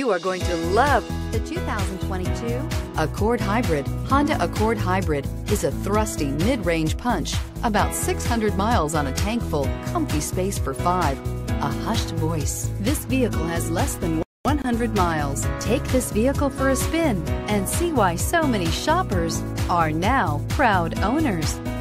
You are going to love the 2022 Accord Hybrid. Honda Accord Hybrid is a thrusty mid-range punch, about 600 miles on a tank full, comfy space for 5, a hushed voice. This vehicle has less than 100 miles. Take this vehicle for a spin and see why so many shoppers are now proud owners.